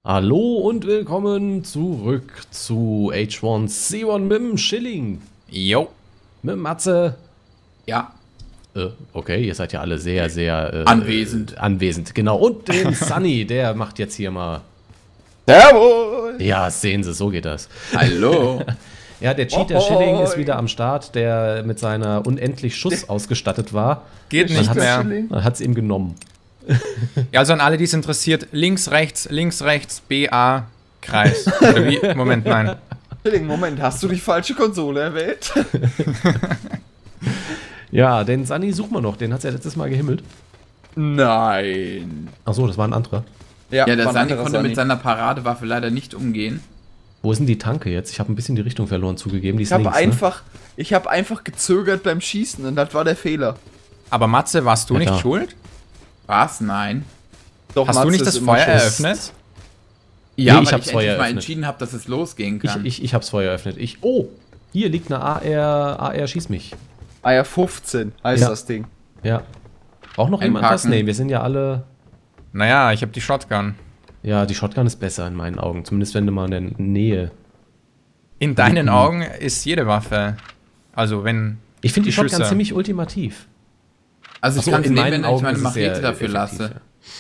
Hallo und willkommen zurück zu H1Z1 mit dem Schilling. Jo. Mit dem Matze. Ja. Okay, ihr seid ja alle sehr Anwesend. Anwesend, genau. Und den Sunny, der macht jetzt hier mal... Servus! Ja, sehen Sie, so geht das. Hallo. Ja, der Cheater Schilling ist wieder am Start, der mit seiner unendlich Schuss ausgestattet war. Geht Man nicht hat's- mehr. Man hat es ihm genommen. Ja, also an alle, die es interessiert, links, rechts, BA, Kreis. Oder wie? Moment, nein. Moment, hast du die falsche Konsole erwählt? Ja, den Sunny suchen wir noch, den hat es ja letztes Mal gehimmelt. Nein. Achso, das war ein anderer. Ja, der war ein Sani anderer konnte Sani. mit seiner Paradewaffe leider nicht umgehen. Wo ist denn die Tanke jetzt? Ich habe ein bisschen die Richtung verloren zugegeben. Die ist Ich habe einfach gezögert beim Schießen und das war der Fehler. Aber Matze, warst du Ja, nicht klar. schuld? Was? Nein. Doch, Hast du Matze nicht ist das immer Feuer schuld. eröffnet? Ja, Nee, weil ich hab's ich vorher endlich mal eröffnet. entschieden habe, dass es losgehen kann. Ich hab's vorher eröffnet. Oh, hier liegt eine AR schieß mich. AR 15 heißt Ja. das Ding. Ja. Auch noch jemand was? Einparken. Nee, wir sind ja alle... Naja, ich habe die Shotgun. Ja, die Shotgun ist besser in meinen Augen. Zumindest wenn du mal in der Nähe... In deinen Augen ist jede Waffe. Also wenn... Ich finde die Shotgun Schüsse. ziemlich ultimativ. Also ich Ach so, kann es in nehmen, meinen wenn ich Augen meine ist es sehr Machete dafür effektiv, lasse. ja.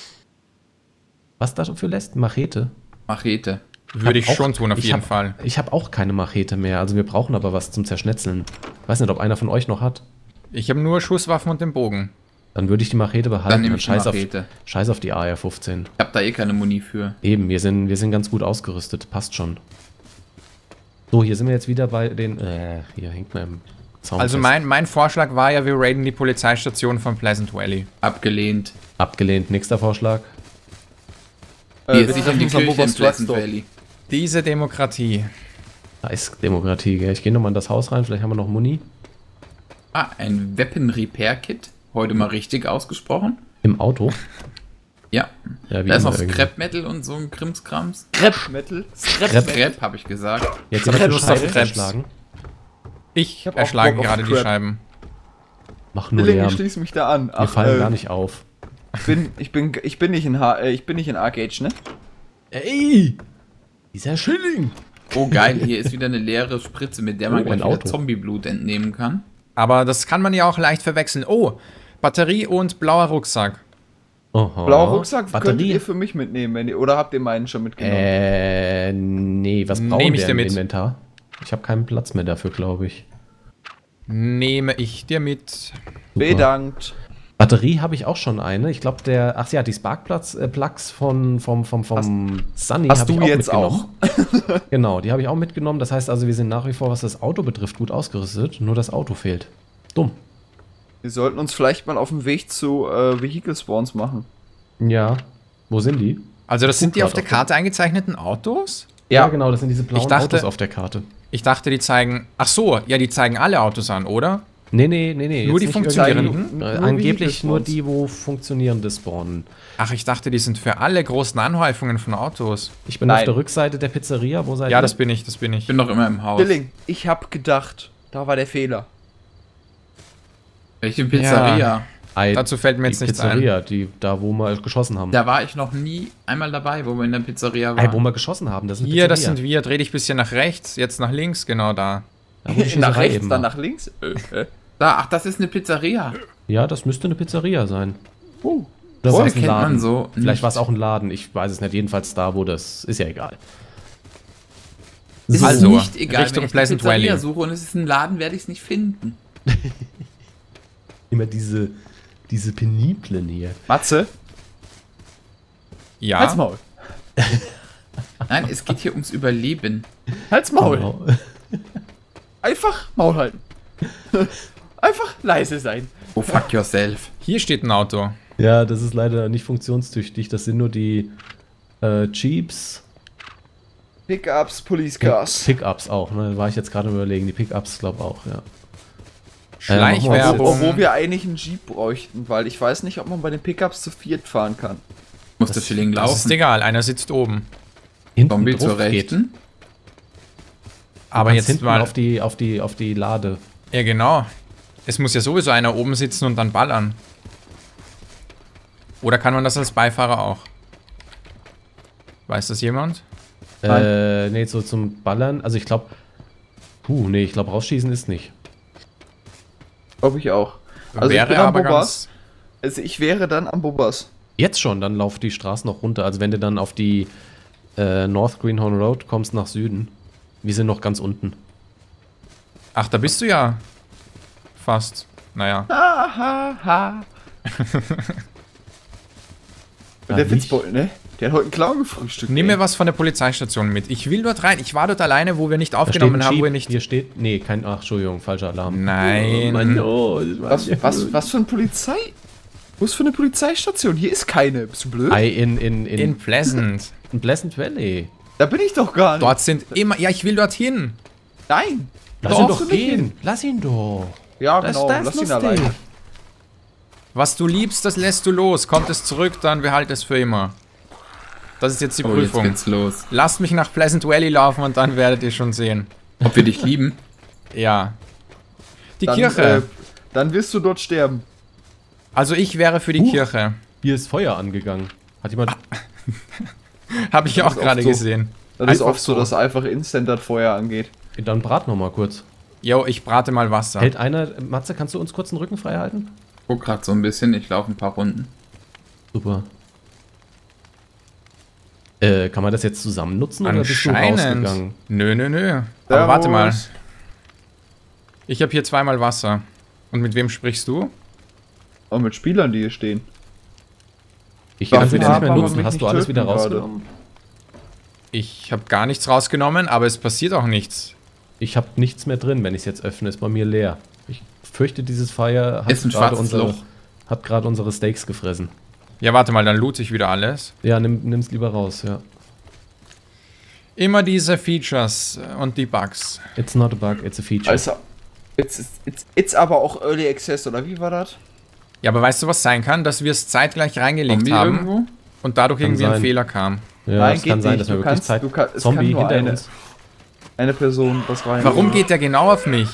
Was dafür lässt? Machete? Machete. Würde ich Hab schon auch- tun, auf ich jeden hab- Fall. Ich habe auch keine Machete mehr. Also wir brauchen aber was zum Zerschnetzeln. Weiß nicht, ob einer von euch noch hat. Ich habe nur Schusswaffen und den Bogen. Dann würde ich die Machete behalten. Dann nehme ich die scheiß Machete. Scheiß auf die AR 15. Ich habe da eh keine Muni für. Eben, wir sind ganz gut ausgerüstet. Passt schon. So, hier sind wir jetzt wieder bei den... hier hängt man im Zaun Also fest. mein Vorschlag war ja, wir raiden die Polizeistation von Pleasant Valley. Abgelehnt. Abgelehnt. Nächster Vorschlag. Wir wir sind in treffen die uns am Kirche in Oberst Pleasant Westdorf. Valley. Diese Demokratie. Da ist Demokratie, gell? Ich gehe nochmal in das Haus rein. Vielleicht haben wir noch Muni. Ah, ein Weapon Repair Kit. Heute mal richtig ausgesprochen. Im Auto. Ja. Ja, wie Da ist immer noch irgendwie. Scrap Metal und so ein Krimskrams. Scrap Metal. Scrap habe ich gesagt. Jetzt hab haben wir Lust Scheiben auf Krebs. erschlagen. Ich hab auch erschlage Bock auf gerade die Crap. Scheiben. Mach nur Schilling, ich Lärm. schließe mich da an. Wir fallen gar nicht auf. Ich bin nicht in R-Gage, ne? Ey! Dieser Schilling! Oh geil, hier ist wieder eine leere Spritze, mit der man Oh, gleich ein wieder Auto. Zombieblut entnehmen kann. Aber das kann man ja auch leicht verwechseln. Oh, Batterie und blauer Rucksack. Oha. Blauer Rucksack könntet Batterie. ihr für mich mitnehmen, wenn ihr, oder habt ihr meinen schon mitgenommen? Nee, was brauchen Nehm ich wir dir im mit. Inventar? Ich habe keinen Platz mehr dafür, glaube ich. Nehme ich dir mit. Super. Bedankt. Batterie habe ich auch schon eine. Ich glaube, ach ja, die Plugs vom Sunny Hast hab ich du jetzt mitgenommen. Genau, die habe ich auch mitgenommen. Das heißt also, wir sind nach wie vor, was das Auto betrifft, gut ausgerüstet. Nur das Auto fehlt. Dumm. Wir sollten uns vielleicht mal auf den Weg zu Vehicle Spawns machen. Ja. Wo sind die? Also das sind die grad auf der auf Karte eingezeichneten Autos? Ja, genau, das sind diese blauen Ich dachte- Autos auf der Karte. Ich dachte, die zeigen... Ach so, ja, die zeigen alle Autos an, oder? Nee. Nur jetzt die nicht funktionierenden? irgendwie- Nur angeblich Vehicle nur Spawns. die, wo funktionierende spawnen. Ach, ich dachte, die sind für alle großen Anhäufungen von Autos. Ich bin auf Nein. der Rückseite der Pizzeria. Wo seid Ja, ihr? das bin ich. Ich bin noch immer im Haus. Schilling, ich hab gedacht, da war der Fehler. Welche Pizzeria? Ei, Dazu fällt mir die jetzt nichts Pizzeria, da wo wir geschossen haben. Da war ich noch nie einmal dabei, wo wir in der Pizzeria Ei, wo waren. wir geschossen haben, das ist eine Hier, das Pizzeria. sind wir. Dreh dich ein bisschen nach rechts, jetzt nach links, genau da. Da, wo die Nach Schießerei rechts, eben dann war. nach links. Da, ach, das ist eine Pizzeria. Ja, das müsste eine Pizzeria sein. Oder Das war es ein kennt man Laden? so Vielleicht nicht. war es auch ein Laden, ich weiß es nicht. Jedenfalls da, wo das... Ist ja egal. Es ist Also, nicht egal, Richtung wenn ich eine Pleasant Pizzeria Valley. suche und es ist ein Laden, werde ich es nicht finden. Immer diese Peniblen hier. Matze, Ja. halt's Maul. Nein, es geht hier ums Überleben. Halt's Maul. Genau. Einfach Maul halten. Einfach leise sein. Oh, fuck yourself. Hier steht ein Auto. Ja, das ist leider nicht funktionstüchtig. Das sind nur die Jeeps. Pickups, Police Cars. Pickups auch, ne? War ich jetzt gerade überlegen. Die Pickups, glaube auch, ja. Schleichwerbung. Obwohl wir eigentlich einen Jeep bräuchten, weil ich weiß nicht, ob man bei den Pickups zu viert fahren kann. Muss der Schilling Das ist laufen. egal, einer sitzt oben. Hinten Zombie drauf zur Rechten. Aber Ganz jetzt hinten mal... auf die Lade. Ja, genau. Es muss ja sowieso einer oben sitzen und dann ballern. Oder kann man das als Beifahrer auch? Weiß das jemand? Nee, so zum Ballern. Also ich glaube... nee, ich glaube rausschießen ist nicht. Glaube ich auch. Also Wäre ich bin am aber Bobas. Also ich wäre dann am Bobas. Jetzt schon, dann lauf die Straße noch runter. Also wenn du dann auf die North Greenhorn Road kommst nach Süden. Wir sind noch ganz unten. Ach, da bist du ja. Fast. Naja. Ha. Und der nicht. Witzbold, ne? Der hat heute einen Clown gefrühstückt. Nimm ey. mir was von der Polizeistation mit. Ich will dort rein. Ich war dort alleine, wo wir nicht Da aufgenommen steht ein haben, wo Jeep. ihr nicht... Hier steht... Nee, kein... Ach, Entschuldigung, falscher Alarm. Nein. Was für eine Polizei? Wo ist für eine Polizeistation? Hier ist keine. Bist du blöd? In Pleasant. in Pleasant Valley. Da bin ich doch gar nicht. Dort sind immer... Ja, ich will dorthin. Nein. Lass Doch, ihn doch du nicht gehen. hin. Lass ihn doch. Ja, Das- genau. das Lass ist ihn lustig. alleine. Was du liebst, das lässt du los. Kommt es zurück, dann behalte es für immer. Das ist jetzt die Oh, jetzt Prüfung. geht's los. Lasst mich nach Pleasant Valley laufen und dann werdet ihr schon sehen. Ob wir dich lieben? Ja. Die Dann, Kirche. dann wirst du dort sterben. Also ich wäre für die Kirche. Hier ist Feuer angegangen. Hat jemand... Habe ich Das auch ist oft gerade so. gesehen. Das ist Einfach oft so, dass einfach instant das Feuer angeht. Dann brat noch mal kurz. Jo, ich brate mal Wasser. Hält einer... Matze, kannst du uns kurz den Rücken frei halten? Guck grad so ein bisschen, ich laufe ein paar Runden. Super. Kann man das jetzt zusammen nutzen oder bist du Anscheinend. rausgegangen? Nö. Aber warte mal. Servus. Ich habe hier zweimal Wasser. Und mit wem sprichst du? Und mit Spielern, die hier stehen. Ich Darf kann sie ich nicht mehr aber nutzen. mich Hast nicht du alles wieder töten gerade? rausgenommen? Ich habe gar nichts rausgenommen, aber es passiert auch nichts. Ich habe nichts mehr drin, wenn ich es jetzt öffne. Ist bei mir leer. Ich fürchte, dieses Feuer Ist ein gerade schwarzes Loch. hat gerade unsere Steaks gefressen. Ja, warte mal, dann loot ich wieder alles. Ja, nimm's lieber raus, ja. Immer diese Features und die Bugs. It's not a bug, it's a feature. Also, it's aber auch Early Access, oder wie war das? Ja, aber weißt du, was sein kann? Dass wir es zeitgleich reingelegt Zombie haben irgendwo? und dadurch Kann irgendwie ein sein. Fehler kam. ja, Nein, es geht kann sein, nicht. dass wir Du wirklich kannst- Zeit... du kann- es Zombie kann nur hinter eine. uns. Eine Person was rein. Warum geht der genau auf mich?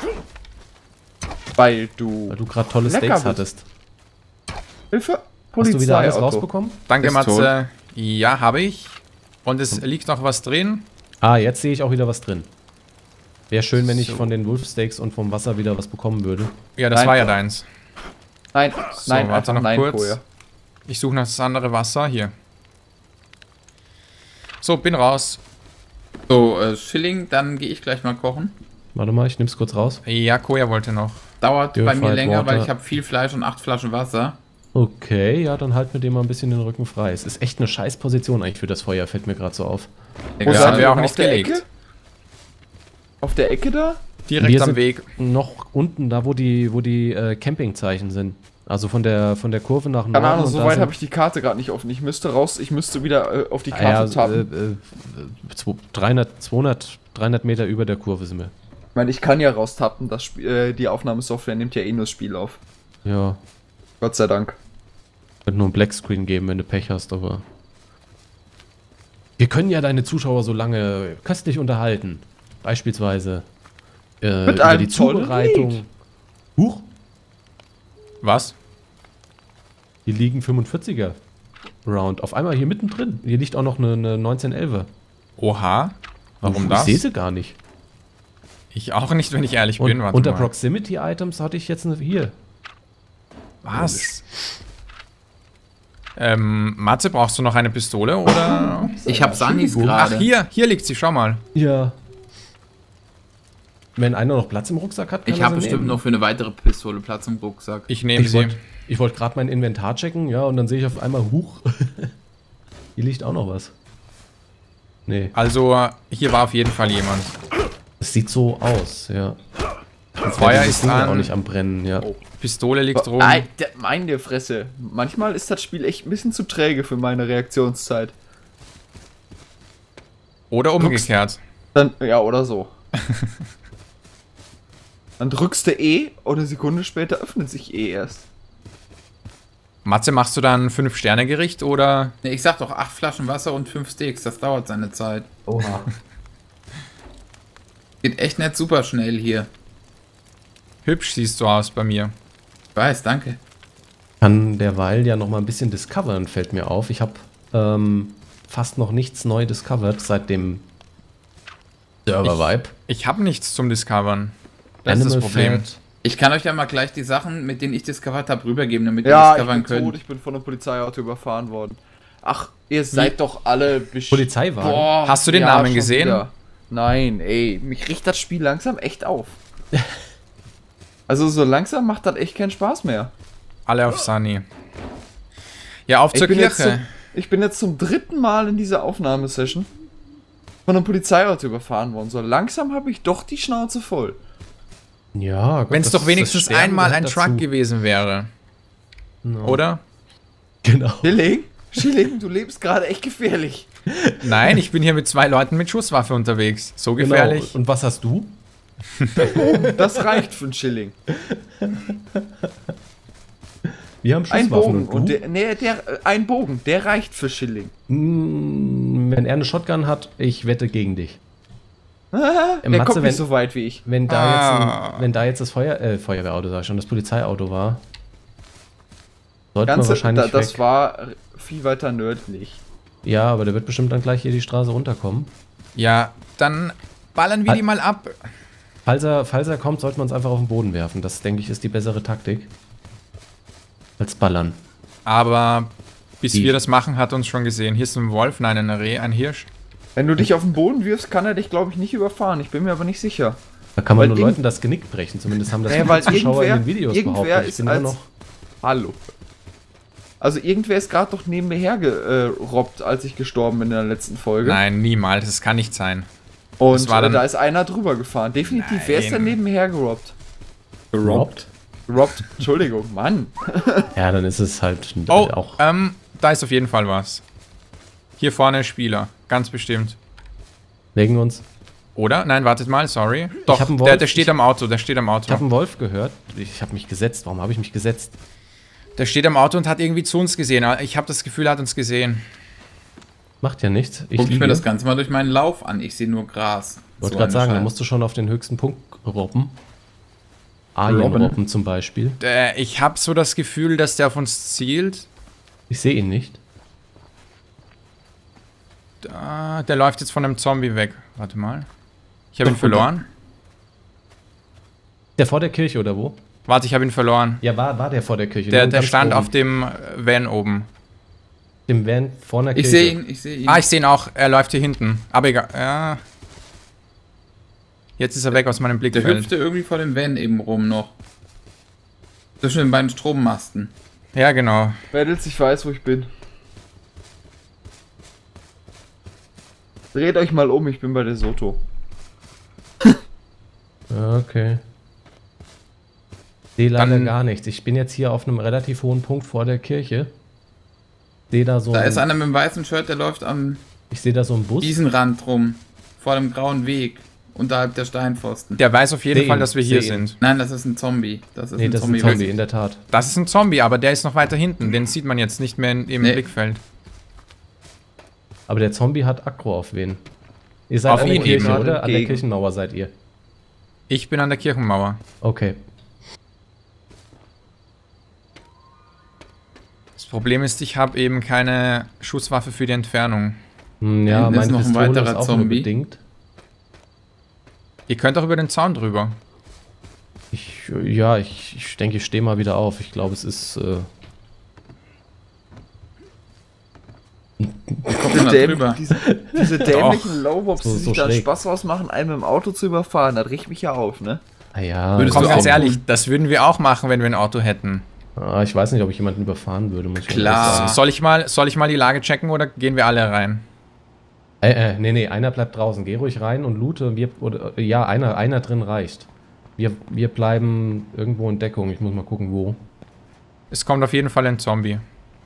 Weil du... Weil du gerade tolle Lecker Steaks bist. hattest. Hilfe? Hast du wieder alles Otto. rausbekommen? Danke, Ist Matze. Ja, habe ich. Und es liegt noch was drin. Ah, jetzt sehe ich auch wieder was drin. Wäre schön, wenn ich So. von den Wolfsteaks und vom Wasser wieder was bekommen würde. Ja, das Nein. war ja deins. Nein, So, nein, warte einfach noch nein kurz. vorher. Ich suche noch das andere Wasser. Hier. So, bin raus. So, Schilling, dann gehe ich gleich mal kochen. Warte mal, ich nehm's kurz raus. Ja, Koja wollte noch. Dauert bei mir Purified länger, weil Water. ich habe viel Fleisch und 8 Flaschen Wasser. Okay, ja, dann halten wir dem mal ein bisschen den Rücken frei. Es ist echt eine scheiß Position eigentlich für das Feuer, fällt mir gerade so auf. Wo Ja, seid haben ihr wir auch denn? nicht Auf der gelegt. Ecke? Auf der Ecke da? Direkt Wir am sind Weg. noch unten, da wo die Campingzeichen sind. Also von der Kurve nach Norden. Keine Ahnung, und so da weit sind- habe ich die Karte gerade nicht offen. Ich müsste raus, ich müsste wieder auf die Ah Karte ja, tappen. 300 Meter über der Kurve sind wir. Ich meine, ich kann ja raustappen, die Aufnahmesoftware nimmt ja eh nur das Spiel auf. Ja, Gott sei Dank. wird nur ein Blackscreen geben, wenn du Pech hast, aber... Wir können ja deine Zuschauer so lange köstlich unterhalten. Beispielsweise über einem die tollen Zubereitung. Lied. Huch, Was? hier liegen 45er Round. Auf einmal hier mittendrin. Hier liegt auch noch eine 1911er. Oha. Warum Ich das? sehe sie gar nicht. Ich auch nicht, wenn ich ehrlich Und bin. Warte unter mal. Proximity Items hatte ich jetzt hier. Was? Matze, brauchst du noch eine Pistole oder? Ich habe Sanis Ach, gerade. hier liegt sie, schau mal. Ja. Wenn einer noch Platz im Rucksack hat, kann Ich er habe sie bestimmt nehmen. noch für eine weitere Pistole Platz im Rucksack. Ich nehme Ich sie. wollte gerade mein Inventar checken, ja, und dann sehe ich auf einmal, huch, hier liegt auch noch was. Nee, Also, hier war auf jeden Fall jemand. es sieht so aus, ja. Jetzt Feuer wäre dieses ist Ding ja an. auch nicht am Brennen, ja. Pistole liegt rum. Meine Fresse. Manchmal ist das Spiel echt ein bisschen zu träge für meine Reaktionszeit. Oder umgekehrt. Dann, ja, oder so. Dann drückst du E und eine Sekunde später öffnet sich E erst. Matze, machst du dann 5-Sterne-Gericht oder? Nee, ich sag doch 8 Flaschen Wasser und 5 Steaks, das dauert seine Zeit. Oha. Geht echt nicht super schnell hier. Hübsch siehst du aus bei mir. Ich weiß, danke. Kann derweil ja noch mal ein bisschen discovern, fällt mir auf. Ich habe fast noch nichts neu discovered seit dem Server-Vibe. Ich habe nichts zum Discovern. Das ist das Problem. Fat. Ich kann euch ja mal gleich die Sachen, mit denen ich discovered habe, rübergeben, damit ihr Ja, ich discovern bin tot, könnt. ich bin von einem Polizeiauto überfahren worden. Ach, ihr seid doch alle Polizeiwagen. Boah, Hast du den Namen schon gesehen? wieder. Nein, ey, mich riecht das Spiel langsam echt auf. Also so langsam macht das echt keinen Spaß mehr. Alle auf Sunny. Ja, auf zur Kirche. Ich bin jetzt zum 3. Mal in dieser Aufnahmesession von einem Polizeiauto überfahren worden. So langsam habe ich doch die Schnauze voll. Ja, Gott, Wenn es das- doch wenigstens das Sterben einmal ein gehört Truck dazu. gewesen wäre. No. Oder? Genau. Schilling, du lebst gerade echt gefährlich. Nein, ich bin hier mit 2 Leuten mit Schusswaffe unterwegs. So gefährlich. Genau. Und was hast du? Das reicht für einen Schilling. Wir haben Ein Schusswaffen Bogen. und du? Ein Bogen, der reicht für Schilling. Wenn er eine Shotgun hat, ich wette gegen dich. Der Matze, kommt wenn- nicht so weit wie ich. Wenn da jetzt das Feuerwehrauto, sag ich schon, das Polizeiauto war, sollte man wahrscheinlich Das weg. war viel weiter nördlich. Ja, aber der wird bestimmt dann gleich hier die Straße runterkommen. Ja, dann ballern wir Halt. die mal ab. Falls er kommt, sollten wir uns einfach auf den Boden werfen. Das, denke ich, ist die bessere Taktik. Als ballern. Aber bis Wie? wir das machen, hat uns schon gesehen. Hier ist ein Wolf, nein, ein Reh, ein Hirsch. Wenn du dich auf den Boden wirfst, kann er dich, glaube ich, nicht überfahren. Ich bin mir aber nicht sicher. Da kann man Weil nur irgend- Leuten das Genick brechen. Zumindest haben das Naja, viele weil Zuschauer in irgendwer- den Videos irgendwer behauptet. Ich ist bin immer als- noch... Hallo. Also irgendwer ist gerade doch neben mir hergerobbt, als ich gestorben bin in der letzten Folge. Nein, niemals, das kann nicht sein. Und das war dann- da ist einer drüber gefahren. Definitiv. Wer ist denn Nein. neben mir hergerobbt? Gerobbt? Robbt. Entschuldigung, Mann. Ja, dann ist es halt Oh, auch... da ist auf jeden Fall was. Hier vorne Spieler, ganz bestimmt. Legen wir uns... Oder? Nein, wartet mal, sorry. Doch, hab einen Wolf. der steht am Auto, der steht am Ich habe Auto. einen Wolf gehört. Ich habe mich gesetzt. Warum habe ich mich gesetzt? Der steht am Auto und hat irgendwie zu uns gesehen. Ich habe das Gefühl, er hat uns gesehen. Macht ja nichts. Ich Guck ich mir liege. das Ganze mal durch meinen Lauf an. Ich sehe nur Gras. Wollte So gerade sagen, da eine musst du schon auf den höchsten Punkt robben. Robben? Alien-Robben zum Beispiel. Ich habe so das Gefühl, dass der auf uns zielt. Ich sehe ihn nicht. Der läuft jetzt von einem Zombie weg. Warte mal. Ich habe ihn verloren. Der vor der Kirche oder wo? Warte, ich habe ihn verloren. Ja, war der vor der Kirche. Der Nur ganz stand oben. auf dem Van oben. dem Van vor der Ich Kirche. sehe ihn, ich sehe ihn. Ah, ich sehe ihn auch. Er läuft hier hinten. Aber egal. Ja. Jetzt ist er weg aus meinem Der Blickfeld. hüpfte irgendwie vor dem Van eben rum noch. Zwischen den beiden Strommasten. Ja, genau. Battles, ich weiß, wo ich bin. Dreht euch mal um, ich bin bei der Soto. Okay. Sehe leider Dann- gar nichts. Ich bin jetzt hier auf einem relativ hohen Punkt vor der Kirche. Sehe da so Da einen- ist einer mit einem weißen Shirt, der läuft am ich sehe da so einen Bus. Wiesenrand rum. Vor dem grauen Weg. Unterhalb der Steinpfosten. Der weiß auf jeden Seh Fall, ihn, dass wir hier seh ihn. sind. Nein, das ist ein Zombie. Das ist Nee, das ist ein Zombie, in der Tat. Das ist ein Zombie, aber der ist noch weiter hinten. Den sieht man jetzt nicht mehr im Nee. Blickfeld. Aber der Zombie hat Aggro auf wen? Ihr seid Auf an der ihn Kirche, eben. oder? An der Entgegen. Kirchenmauer seid ihr. Ich bin an der Kirchenmauer. Okay. Das Problem ist, ich habe eben keine Schusswaffe für die Entfernung. Ja, hinten ist meine noch ein Pistole ist weiterer auch nur Zombie. bedingt. Ihr könnt auch über den Zaun drüber. Ich denke, ich stehe mal wieder auf. Ich glaube, es ist... Kommt immer drüber. Diese dämlichen Lowbobs, die So sich da schräg. Spaß rausmachen, einen mit dem Auto zu überfahren, das riecht mich ja auf, ne? Ah ja, Würdest Komm, du ganz auch ehrlich, tun? das würden wir auch machen, wenn wir ein Auto hätten. ich weiß nicht, ob ich jemanden überfahren würde, muss ich Klar. ehrlich Soll ich mal die Lage checken oder gehen wir alle rein? sagen. Nee, einer bleibt draußen. Geh ruhig rein und loote. Einer drin reicht. Wir bleiben irgendwo in Deckung. Ich muss mal gucken, wo. Es kommt auf jeden Fall ein Zombie.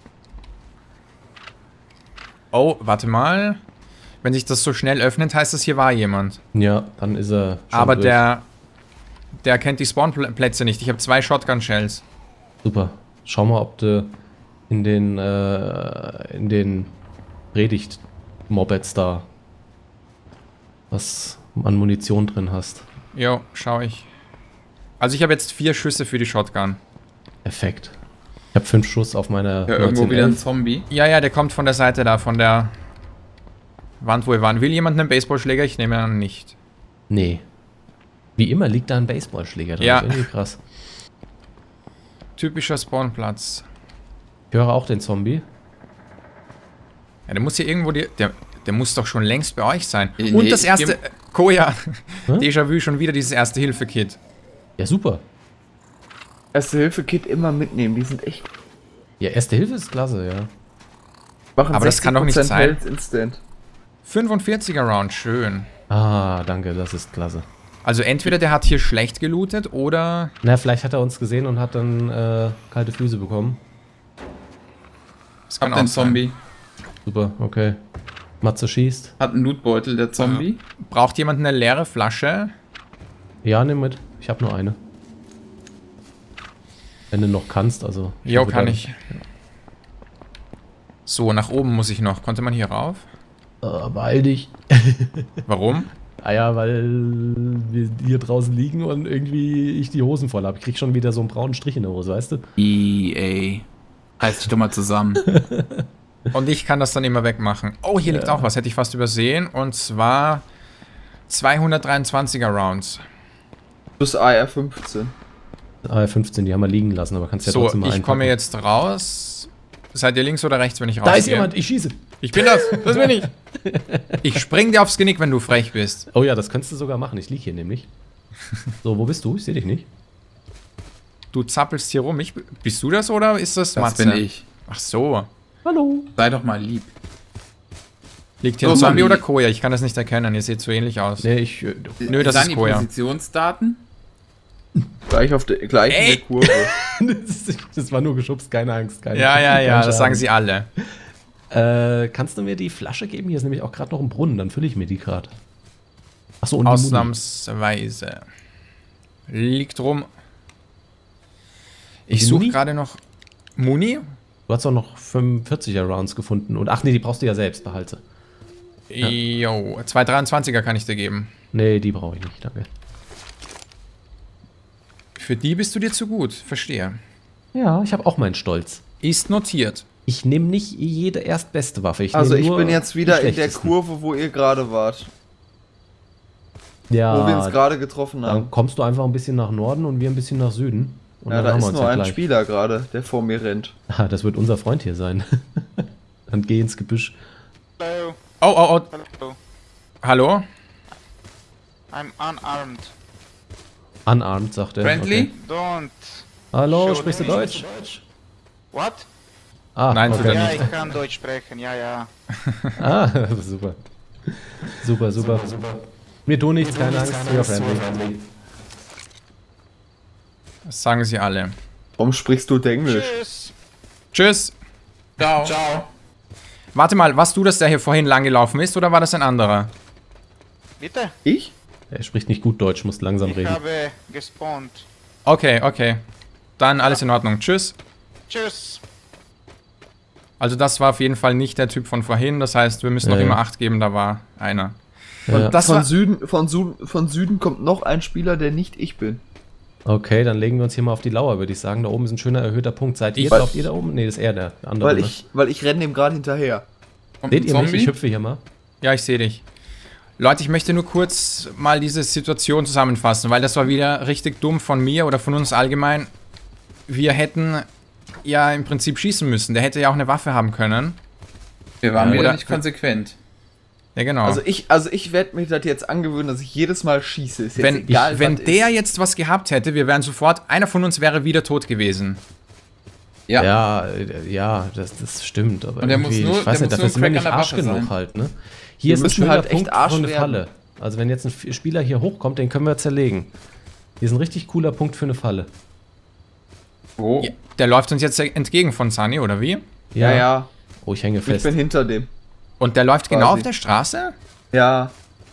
Oh, warte mal. Wenn sich das so schnell öffnet, heißt das, hier war jemand. Ja, dann ist er schon Aber durch. der kennt die Spawnplätze nicht. Ich habe 2 Shotgun-Shells. Super. Schau mal, ob du in den Predigt-Mopeds da was an Munition drin hast. Jo, schau ich. Also ich habe jetzt 4 Schüsse für die Shotgun. Perfekt. Ich habe 5 Schuss auf meine Ja, irgendwo wieder ein 1911. Zombie. Ja, der kommt von der Seite da, von der Wand, wo wir waren. Will jemand einen Baseballschläger? Ich nehme an nicht. Nee. Wie immer liegt da ein Baseballschläger drin. Ja. Das ist irgendwie krass. Typischer Spawnplatz. Ich höre auch den Zombie. Ja, der muss hier irgendwo... Der muss doch schon längst bei euch sein. Nee, Und das erste... Koja. Hm? Déjà-vu, schon wieder dieses Erste-Hilfe-Kit. Ja, super. Erste-Hilfe-Kit immer mitnehmen, die sind echt... Ja, Erste Hilfe ist klasse, ja. Machen Aber das kann doch nicht 60% sein. Health Instant. 45er Round, schön. Ah, danke, das ist klasse. Also entweder der hat hier schlecht gelootet oder... Na, vielleicht hat er uns gesehen und hat dann kalte Füße bekommen. Das Hab kann den auch sein. Zombie. Super, okay. Matze schießt. Hat einen Lootbeutel, der Zombie. Braucht jemand eine leere Flasche? Ja, nimm mit. Ich habe nur eine. Wenn du noch kannst, also. Jo, hoffe, kann dann- ich. So, nach oben muss ich noch. Konnte man hier rauf? Beeil dich. Warum? Ah ja, weil wir hier draußen liegen und irgendwie ich die Hosen voll habe. Ich krieg schon wieder so einen braunen Strich in der Hose, weißt du? EA. Reiß dich doch mal zusammen. Und ich kann das dann immer wegmachen. Oh, hier liegt auch was. Hätte ich fast übersehen. Und zwar 223er Rounds. Plus AR-15. Ah, 15, die haben wir liegen lassen, aber kannst ja So, trotzdem mal ich einpacken. komme jetzt raus. Seid ihr links oder rechts, wenn ich Da rausgehe? ist jemand, ich schieße. Ich bin das. Das bin ich. Ich spring dir aufs Genick, wenn du frech bist. Oh ja, das könntest du sogar machen. Ich lieg hier nämlich. So, wo bist du? Ich sehe dich nicht. Du zappelst hier rum. Bist du das oder ist das Das Matze? bin ich. Ach so. Hallo. Sei doch mal lieb. Liegt hier So, ein Zombie Manni. oder Koja? Ich kann das nicht erkennen. Ihr seht so ähnlich aus. Nee, ich. Nö, das Sagen ist die Koja. Positionsdaten? Gleich in der Kurve. das war nur geschubst, keine Angst. Keine Ja, kein das sagen Schaden. sie alle. Kannst du mir die Flasche geben? Hier ist nämlich auch gerade noch ein Brunnen, dann fülle ich mir die gerade. Achso, und die Muni. Ausnahmsweise. Liegt rum. Ich die suche Muni? gerade noch Muni. Du hast doch noch 45er Rounds gefunden. Und ach nee, die brauchst du ja selbst, behalte. Jo, 223er kann ich dir geben. Nee, die brauche ich nicht, danke. Für die bist du dir zu gut. Verstehe. Ja, ich habe auch meinen Stolz. Ist notiert. Ich nehme nicht jede erstbeste Waffe. Also nehm ich nur bin jetzt wieder die in der schlechtesten. Kurve, wo ihr gerade wart. Ja, Wo wir uns gerade getroffen haben. dann kommst du einfach ein bisschen nach Norden und wir ein bisschen nach Süden. Und Ja, dann da haben wir ist uns nur ja ein gleich. Spieler gerade, der vor mir rennt. Ah, das wird unser Freund hier sein. Dann geh ins Gebüsch. Hello, Oh. hello. Hallo? I'm unarmed. Unarmed, sagt er. Friendly? Don't. Hallo, Show sprichst du me. Deutsch? What? Ah, Nein, tut er okay. Ja, nicht. ich kann Deutsch sprechen, ja. Ah, super. Super. Mir tun nichts, keine Angst. Ja, friendly. Das sagen sie alle. Warum sprichst du Englisch? Tschüss. Tschüss. Ciao. Warte mal, warst du das, der hier vorhin lang gelaufen ist, oder war das ein anderer? Bitte? Ich? Er spricht nicht gut Deutsch, muss langsam Ich reden. habe gespawnt. Okay. Dann alles in Ordnung. Tschüss. Tschüss. Also das war auf jeden Fall nicht der Typ von vorhin. Das heißt, wir müssen noch Ja. immer Acht geben, da war einer. Ja. Das war... Von Süden kommt noch ein Spieler, der nicht ich bin. Okay, dann legen wir uns hier mal auf die Lauer, würde ich sagen. Da oben ist ein schöner erhöhter Punkt. Seid ihr? Ich- Lauft ihr da oben? Nee, das ist er, der andere. Weil ich renne dem gerade hinterher. Kommt Seht ein ihr mich? Zombie? Ich hüpfe hier mal. Ja, ich sehe dich. Leute, ich möchte nur kurz mal diese Situation zusammenfassen, weil das war wieder richtig dumm von mir oder von uns allgemein. Wir hätten ja im Prinzip schießen müssen. Der hätte ja auch eine Waffe haben können. Wir waren Ja, wieder oder- nicht konsequent. Ja, genau. Also ich werde mich das jetzt angewöhnen, dass ich jedes Mal schieße. Ist jetzt wenn egal, wenn was der ist. jetzt was gehabt hätte, wir wären sofort, einer von uns wäre wieder tot gewesen. Ja. Ja, das stimmt. Aber Und der muss irgendwie, nur- ich weiß der nicht, muss dafür nur sind wir Crack nicht an der Arsch Waffe genug sein. halt, ne? Wir Hier ist ein müssen schöner halt echt Punkt Arsch für eine werden. Falle. Also wenn jetzt ein Spieler hier hochkommt, den können wir zerlegen. Hier ist ein richtig cooler Punkt für eine Falle. Wo? Ja, der läuft uns jetzt entgegen von Sunny, oder wie? Ja. Oh, ich hänge Ich fest. bin hinter dem. Und der läuft genau Quasi. auf der Straße? Ja.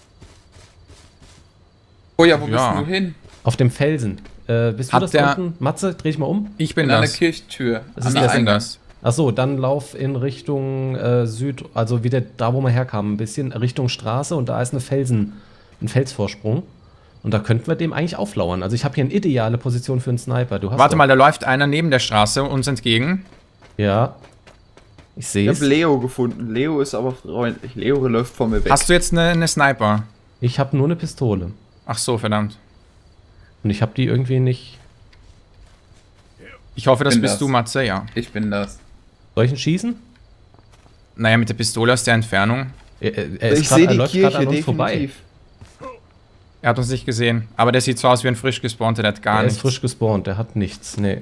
Oh ja, wo Ja. bist du hin? Auf dem Felsen. Bist du Hat das der- unten? Matze, dreh dich mal um. Ich bin In einer das. Kirchtür. Das An ist der der Ich bin Eingang. das. Achso, dann lauf in Richtung Süd, also wieder da, wo wir herkamen, ein bisschen Richtung Straße und da ist ein Felsvorsprung. Und da könnten wir dem eigentlich auflauern. Also ich habe hier eine ideale Position für einen Sniper. Du hast Warte doch- mal, da läuft einer neben der Straße uns entgegen. Ja. Ich Ich sehe habe es. Leo gefunden. Leo ist aber freundlich. Leo läuft von mir weg. Hast du jetzt eine Sniper? Ich habe nur eine Pistole. Ach so, verdammt. Und ich habe die irgendwie nicht. Ich hoffe, das Bin bist das. du, Matze, ja. Ich bin das. Soll ich ihn schießen? Naja, mit der Pistole aus der Entfernung. Er Ich sehe die läuft Kirche gerade an uns vorbei. definitiv. Er hat uns nicht gesehen. Aber der sieht so aus wie ein frisch gespawnter, der hat gar Er ist nichts. frisch gespawnt, der hat nichts. Nee.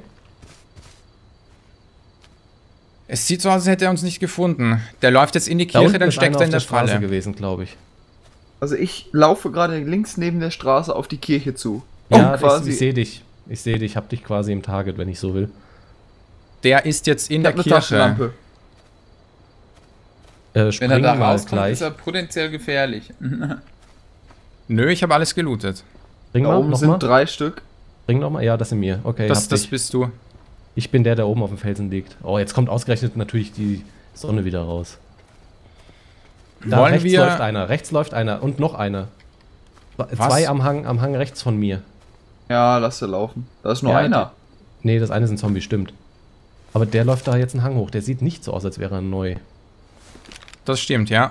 Es sieht so aus, als hätte er uns nicht gefunden. Der läuft jetzt in die Da Kirche, unten dann ist steckt einer er in auf der Straße Falle. gewesen, glaube ich. Also ich laufe gerade links neben der Straße auf die Kirche zu. Ja, quasi. ich sehe dich. Ich sehe dich, hab dich quasi im Target, wenn ich so will. Der ist jetzt in Ich der habe eine Kirche. Taschenlampe. Wenn er Spring da mal rauskommt, gleich. ist er potenziell gefährlich. Nö, ich habe alles gelootet. Bring Da mal, oben nochmal. sind 3 Stück. Bring nochmal. Ja, das sind mir. Okay, Das hab dich. bist du. Ich bin der, der oben auf dem Felsen liegt. Oh, jetzt kommt ausgerechnet natürlich die Sonne wieder raus. Da Wollen rechts wir- läuft einer, rechts läuft einer und noch einer. Zwei am Hang rechts von mir. Ja, lass sie laufen. Da ist nur Ja, einer. Nee, das eine ist ein Zombie, stimmt. Aber der läuft da jetzt einen Hang hoch. Der sieht nicht so aus, als wäre er neu. Das stimmt, ja.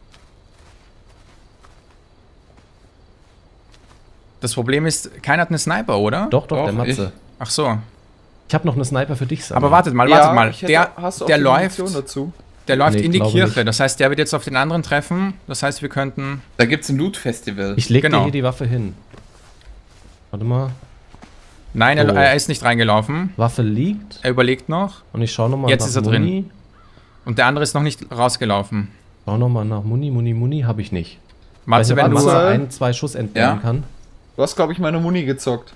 Das Problem ist, keiner hat eine Sniper, oder? Doch, der Doch, Matze. Ach so. Ich habe noch eine Sniper für dich, Sami. Aber wartet mal. Ich hätte, hast du auch Der die läuft, Munition dazu? der läuft Nee, in die glaube Kirche. nicht. Das heißt, der wird jetzt auf den anderen treffen. Das heißt, wir könnten... Da gibt's ein Loot-Festival. Ich leg Genau. dir hier die Waffe hin. Warte mal. Nein, So. er ist nicht reingelaufen. Waffe liegt. Er überlegt noch. Und ich schaue nochmal Jetzt nach ist er drin. Muni. Und der andere ist noch nicht rausgelaufen. Schau nochmal nach Muni habe ich nicht. Matze, Weißt du, wenn du... Matze- Matze 1, 2 Schuss entbehren Ja. kann? Du hast, glaube ich, meine Muni gezockt.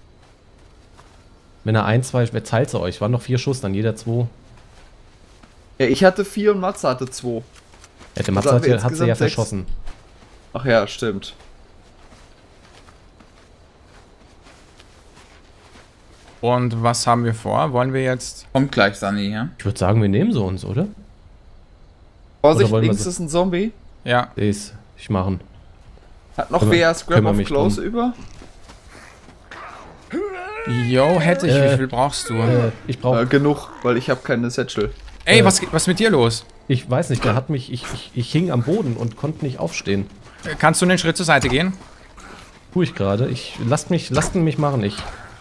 Wenn er 1, 2, wer teilt sie euch? Waren noch 4 Schuss, dann jeder 2. Ja, ich hatte 4 und Matze hatte 2. Ja, der Matze haben hat, wir hat sie ja insgesamt 6. verschossen. Ach ja, stimmt. Und was haben wir vor? Wollen wir jetzt... Kommt gleich, Sunny, ja? Ich würde sagen, wir nehmen sie uns, oder? Vorsicht, wollen wir links so- ist ein Zombie. Ja. Seh's. Ich machen. Hat noch Kümmer- wer Scrap kümmer of mich Close drum. über? Yo, hätte ich. Wie viel brauchst du? Ich brauche. Genug, weil ich habe keine Satchel. Ey, was ist mit dir los? Ich weiß nicht, der hat mich. Ich hing am Boden und konnte nicht aufstehen. Kannst du einen Schritt zur Seite gehen? Tue ich gerade. Lasst mich machen. Ich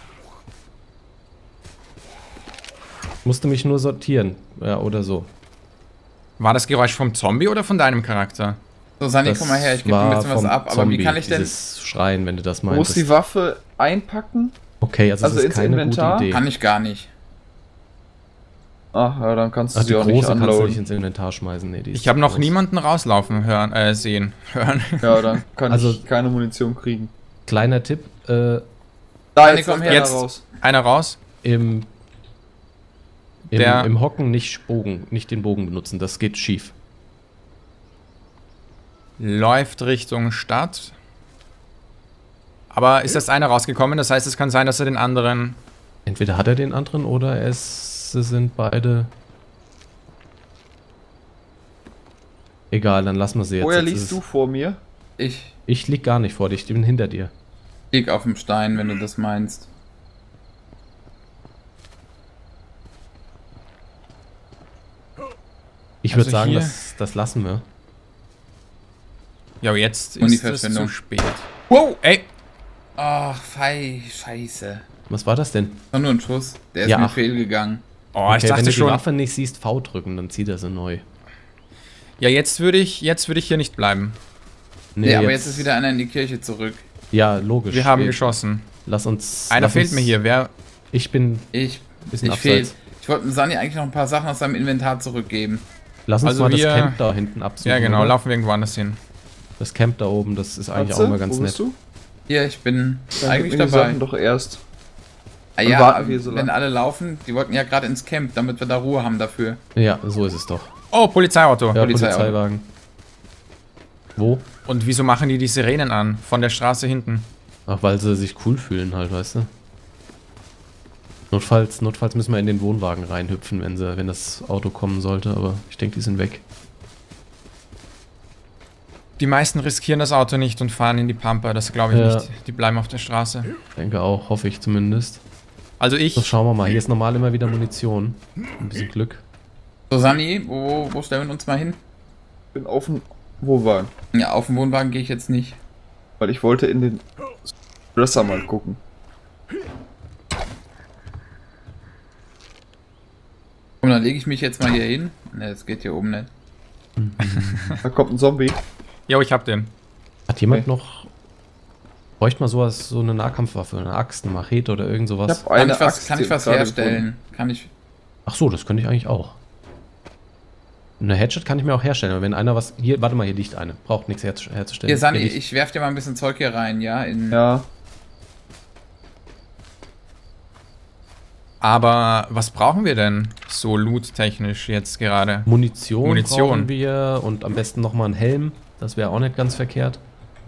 musste mich nur sortieren. Ja, oder so. War das Geräusch vom Zombie oder von deinem Charakter? So, Sunny, Das komm mal her, ich gebe dir ein war bisschen was vom ab. Aber Zombie, wie kann ich denn... dieses Schreien, wenn du das Du musst meinst. die Waffe einpacken. Okay, also Also das ist ins keine Inventar? gute Idee. Kann ich gar nicht. Ach ja, dann kannst du Ach, sie die auch nicht große kannst du nicht unloaden. ins Inventar schmeißen. Nee, die ist Ich habe zu noch groß. niemanden rauslaufen hören, hören. Ja, dann kann Also- ich keine Munition kriegen. Kleiner Tipp, Da, Sunny, jetzt komm kommt her. Jetzt. einer raus. Einer raus. im Der- Hocken nicht den Bogen benutzen, das geht schief. Läuft Richtung Stadt. Aber ist das einer rausgekommen? Das heißt, es kann sein, dass er den anderen... Entweder hat er den anderen oder es sind beide. Egal, dann lassen wir sie jetzt. Woher Jetzt liegst ist du es- vor mir? Ich lieg gar nicht vor dir, ich bin hinter dir. Lieg auf dem Stein, wenn du das meinst. Ich würde Also sagen, hier- das lassen wir. Ja, jetzt Und die ist es Verschwendung. zu spät. Wow, ey. Ach, scheiße. Was war das denn? War nur ein Schuss. Der ist Ja, mir ach. fehlgegangen. Oh, Okay, ich wenn dachte du die schon... Waffe nicht siehst, V drücken, dann zieht er sie neu. Ja, jetzt würde ich hier nicht bleiben. Nee, aber jetzt ist wieder einer in die Kirche zurück. Ja, logisch. Wir haben geschossen. Lass uns. Einer lass fehlt uns, mir hier. Wer... Ich bin. Ich Bisschen fehl. abseits. Ich wollte Sunny eigentlich noch ein paar Sachen aus seinem Inventar zurückgeben. Lass uns Also mal das wir- Camp da hinten absuchen. Ja, genau. oder? Laufen wir irgendwo anders hin. Das Camp da oben, das ist eigentlich Matze, auch mal ganz wo bist nett. du? Hier, ich bin Dann eigentlich gib mir die dabei. Sachen doch erst. Ah, Dann ja, warten wir so wenn lang. alle laufen, die wollten ja gerade ins Camp, damit wir da Ruhe haben dafür. Ja, so ist es doch. Oh, Polizeiauto. Ja, Polizeiauto. aber ich denke, die sind weg. Die meisten riskieren das Auto nicht und fahren in die Pampa. Das glaube ich Ja. nicht. Die bleiben auf der Straße. Ich denke auch, hoffe ich zumindest. Also So, ich... schauen wir mal. Hier ist normal immer wieder Munition. Ein bisschen Glück. So, Sani, wo stellen wir uns mal hin? Bin auf dem Wohnwagen. Ja, auf den Wohnwagen gehe ich jetzt nicht. Weil ich wollte in den Dresser mal gucken. Und dann lege ich mich jetzt mal hier hin. Ne, das geht hier oben nicht. Da kommt ein Zombie. Jo, ich hab den. Hat jemand noch... Bräuchte mal sowas, so eine Nahkampfwaffe, eine Axt, eine Machete oder irgend Ich sowas? hab eine Kann Axt ich was gerade herstellen? Kann ich... Ach so, das könnte ich eigentlich auch. Eine Hatchet kann ich mir auch herstellen, aber wenn einer was... Hier, warte mal, hier liegt eine. Braucht nichts herzustellen. Hier, Sani, Hier liegt- ich werf dir mal ein bisschen Zeug hier rein, ja? gefunden. Ja, Aber was brauchen wir denn so loot-technisch jetzt gerade? Munition Munition. brauchen wir und am besten nochmal einen Helm. Das wäre auch nicht ganz verkehrt.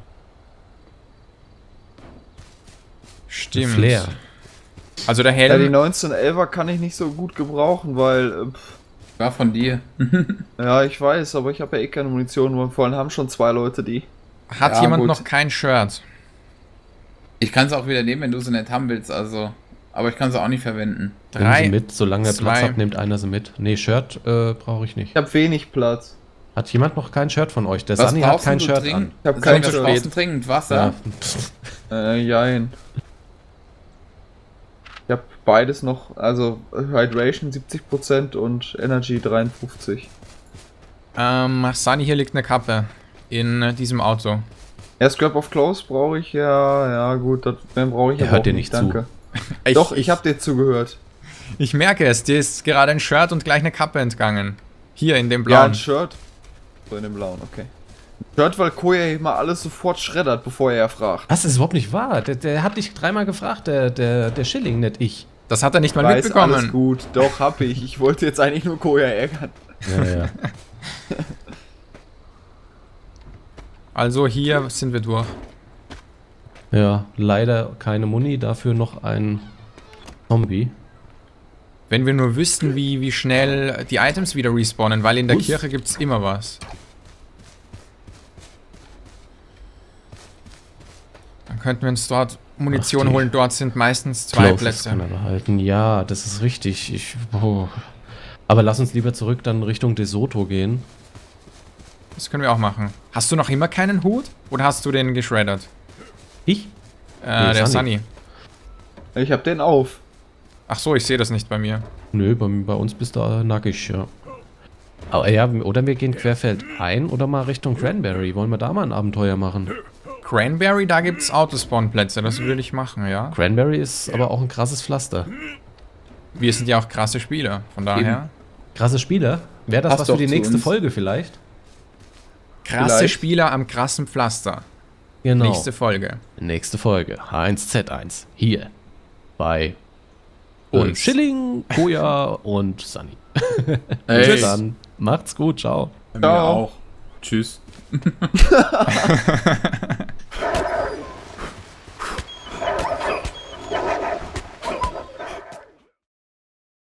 Stimmt. Flair. Also der ja, die Helm... 1911er kann ich nicht so gut gebrauchen, weil... War von dir. ja, ich weiß, aber ich habe ja eh keine Munition. Wir vorhin haben schon 2 Leute die. Hat Ja, jemand gut. noch kein Shirt? Ich kann es auch wieder nehmen, wenn du sie nicht haben willst, also... Aber ich kann sie auch nicht verwenden. Nehmen Sie 3. mit, solange er Platz 2. hat, nimmt einer sie mit. Nee, Shirt brauche ich nicht. Ich habe wenig Platz. Hat jemand noch kein Shirt von euch? Der Was Sunny hat brauchst kein du Shirt dringend? an. Ich hab Sani, kein was Shirt. brauchst du dringend? Wasser? Ja. Jein. Ich habe beides noch, also Hydration 70% und Energy 53%. Sunny, hier liegt eine Kappe. In diesem Auto. Ja, Scrap of Clothes brauche ich ja gut, das mehr brauche ich Er aber hört auch dir nicht zu. danke. Doch, ich habe dir zugehört. Ich merke es, dir ist gerade ein Shirt und gleich eine Kappe entgangen. Hier in dem Ja, blauen. ein Shirt. So in dem blauen, okay. Shirt, weil Koya immer alles sofort schreddert, bevor er fragt. Das ist überhaupt nicht wahr. Der hat dich 3-mal gefragt, der Schilling, nicht ich. Das hat er nicht mal Weiß, mitbekommen. alles gut. Doch, hab ich. Ich wollte jetzt eigentlich nur Koya ärgern. Ja, ja. Also hier sind wir durch. Ja, leider keine Muni, dafür noch ein Zombie. Wenn wir nur wüssten, wie schnell die Items wieder respawnen, weil in der Us. Kirche gibt's immer was. Dann könnten wir uns dort Munition Ach, die holen. Dort sind meistens 2 Closes Plätze. kann er behalten. Ja, das ist richtig. Aber lass uns lieber zurück dann Richtung De Soto gehen. Das können wir auch machen. Hast du noch immer keinen Hut? Oder hast du den geschreddert? Ich? Der Sunny. Sunny. Ich hab den auf. Ach so, ich sehe das nicht bei mir. Nö, bei uns bist du nackig, ja. Aber ja, oder wir gehen querfeldein oder mal Richtung Cranberry. Wollen wir da mal ein Abenteuer machen? Cranberry, da gibt's Autospawn-Plätze. Das würde ich machen, ja. Cranberry ist aber auch ein krasses Pflaster. Wir sind ja auch krasse Spieler. Von daher. Krasse Spieler? Wäre das Passt was für doch die zu nächste uns. Folge vielleicht? Krasse Vielleicht. Spieler am krassen Pflaster. Genau. Nächste Folge. Nächste Folge. H1Z1. Hier. Bei Uns. Schilling, Koya und Sunny. Hey. Bis dann. Macht's gut. Ciao. Bei mir Ciao. auch. Tschüss.